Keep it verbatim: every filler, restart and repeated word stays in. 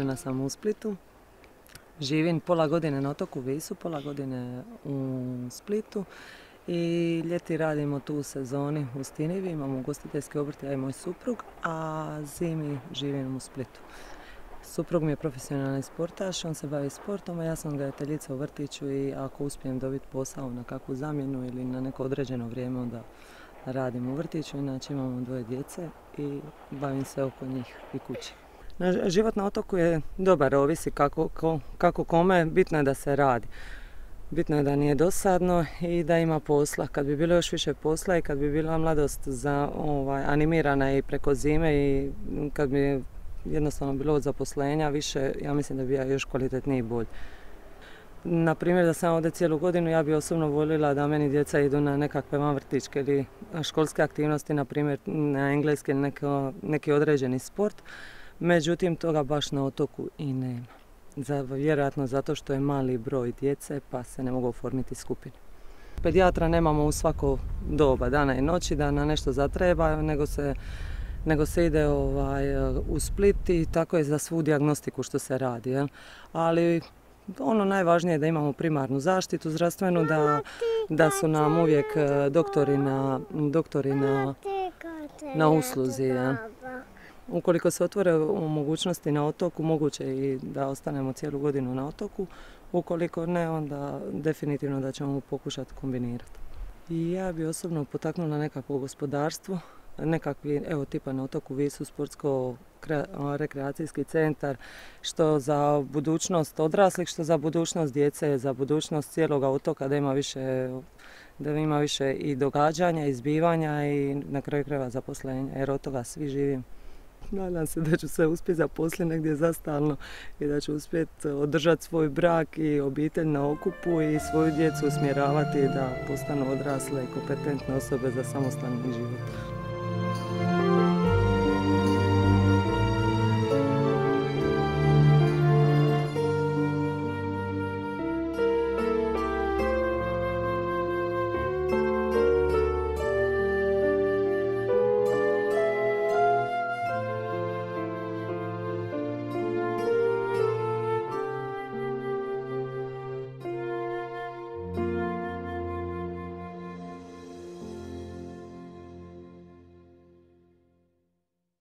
rođena sam u Splitu. Živim pola godine na otoku Visu, pola godine u Splitu i ljeti radimo tu u sezoni u Stinivi, imamo ugostiteljski obrt, ja i moj suprug, a zimi živim u Splitu. Suprug mi je profesionalni sportaš, on se bavi sportom, a ja sam odgajateljica u vrtiću i ako uspijem dobiti posao na kakvu zamjenu ili na neko određeno vrijeme, onda radim u vrtiću. Inače imamo dvoje djece i bavim se oko njih i kući. Život na otoku je dobar, ovisi kako, ko, kako kome, bitno je da se radi. Bitno je da nije dosadno i da ima posla. Kad bi bilo još više posla i kad bi bila mladost za, ovaj, animirana i preko zime i kad bi jednostavno bilo od zaposlenja više, ja mislim da bi ja još kvalitetniji i bolji. Na primjer, da sam ovdje cijelu godinu, ja bi osobno voljela da meni djeca idu na nekakve vanvrtićke ili školske aktivnosti, na primjer na engleski ili neko, neki određeni sport. Međutim, toga baš na otoku i nema. Za, vjerojatno zato što je mali broj djece pa se ne mogu oformiti skupine. Pedijatra nemamo u svako doba, dana i noći, da na nešto zatreba, nego se, nego se ide ovaj, u Split i tako je za svu dijagnostiku što se radi. Jel? Ali ono najvažnije je da imamo primarnu zaštitu zdravstvenu, da, da su nam uvijek doktori na, doktori na, na usluzi. Jel? Ukoliko se otvore mogućnosti na otoku, moguće je i da ostanemo cijelu godinu na otoku. Ukoliko ne, onda definitivno da ćemo pokušati kombinirati. I ja bi osobno potaknula nekakvo gospodarstvo, nekakvi, evo tipa na otoku Visu, sportsko-rekreacijski centar, što za budućnost odraslih, što za budućnost djece, za budućnost cijeloga otoka, da ima više, da ima više i događanja, i zbivanja i na kraju krajeva zaposlenja, jer od toga svi živimo. Nadam se da ću se uspjeti zaposliti negdje zastalno i da ću uspjeti održati svoj brak i obitelj na okupu i svoju djecu usmjeravati da postanu odrasle i kompetentne osobe za samostalni život.